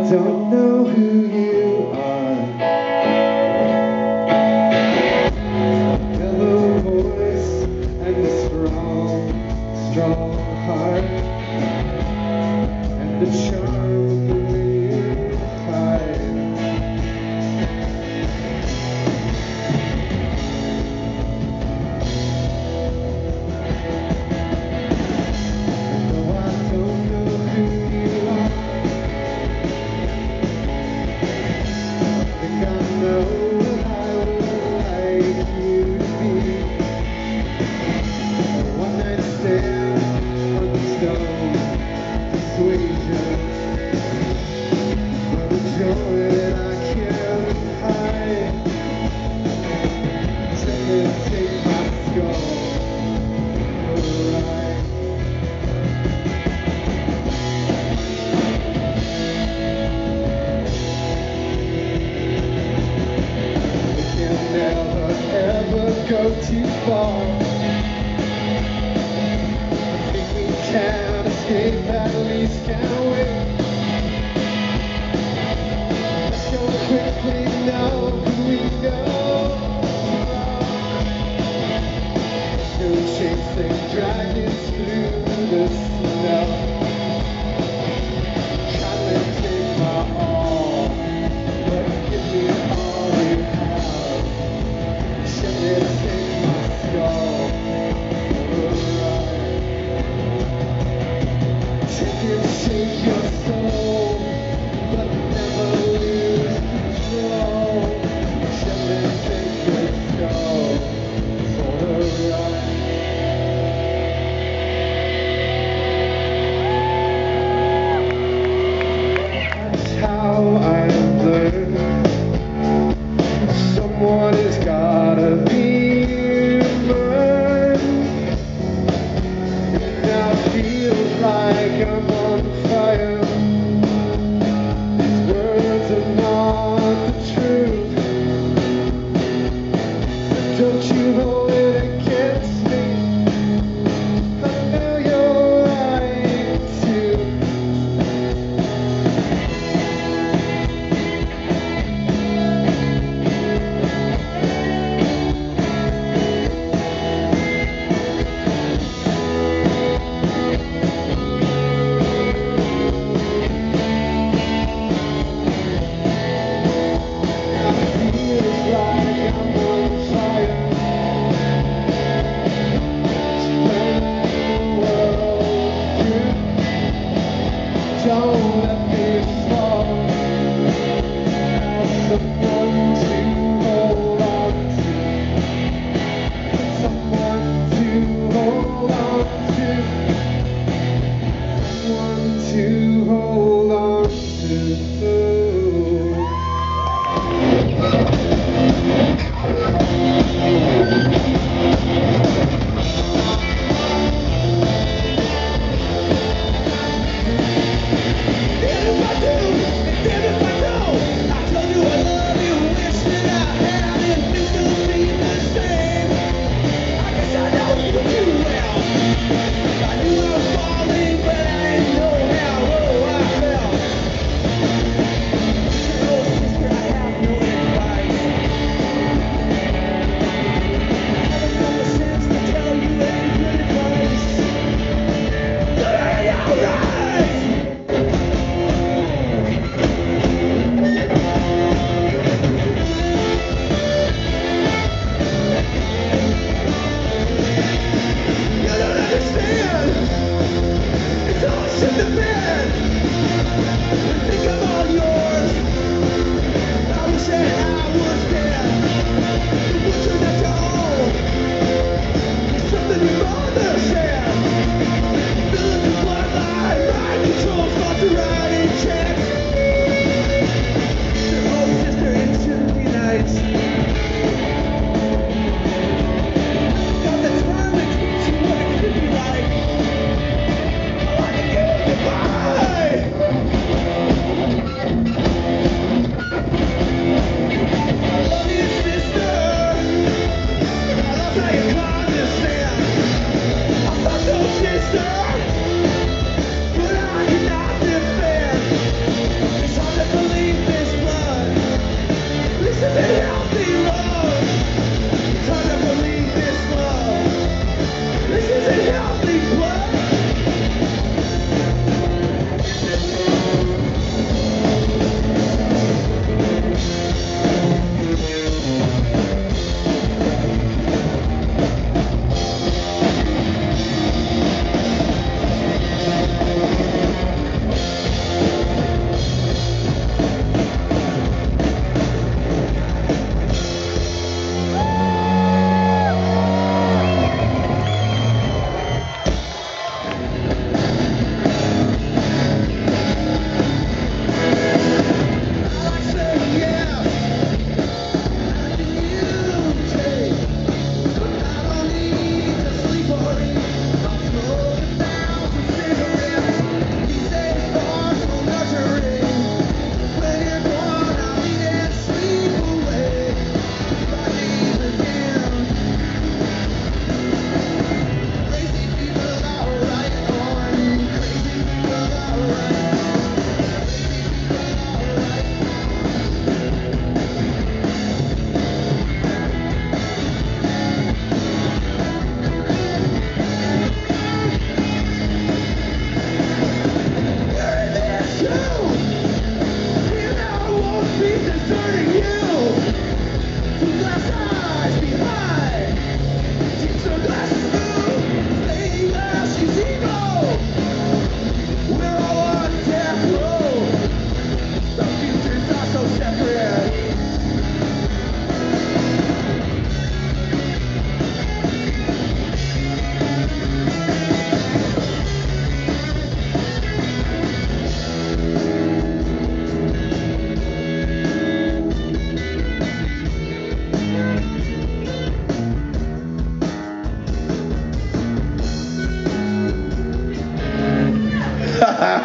don't know who you are. Mellow voice and a strong, strong heart, and the charm of the way you hide. No, I don't know who you are. I think I know what I would like you to be. A one-night stand on the stone persuasion, for the joy that I can't hide. Take my skull for a ride. We can never ever go too far. I think we can escape, at least can we? Let's go quickly now, can we go? Go chasing dragons through the snow. Try to take my all, but give me all you have. Should it take my skull for a ride? Take it, shake your soul, but never lose control. Should it take your skull for a ride? That's how I learned. Someone has gotta be mine. It now feels like I'm on fire. These words are not the truth. Don't you hold it against me. I know you're right too. It feels like I'm on fire. Burning the world through. Don't let me fall. Someone to hold on to. Someone to hold on to. Someone to hold on to.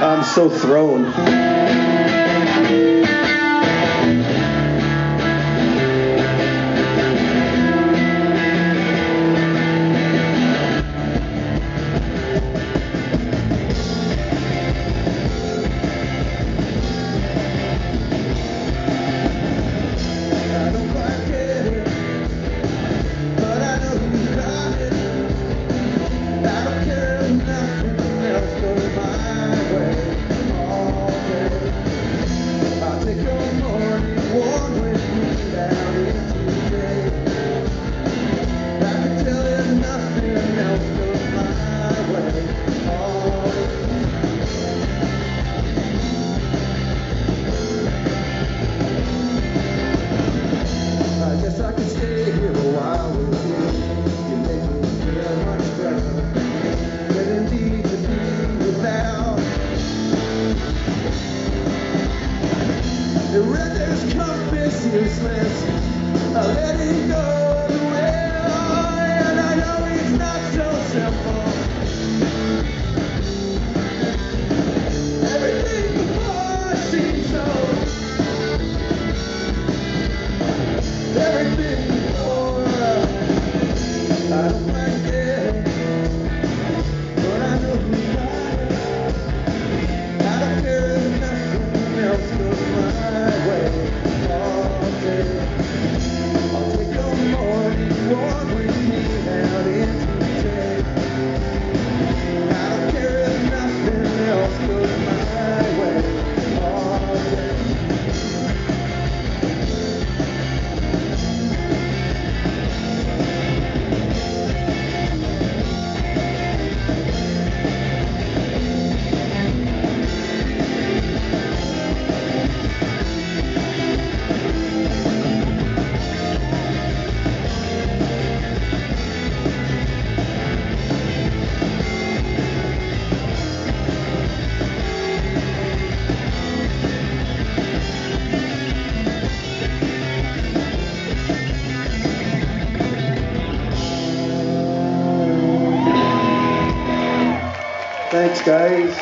I'm so thrown. Thanks, guys.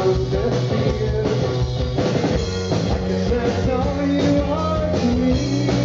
That's all you are to me.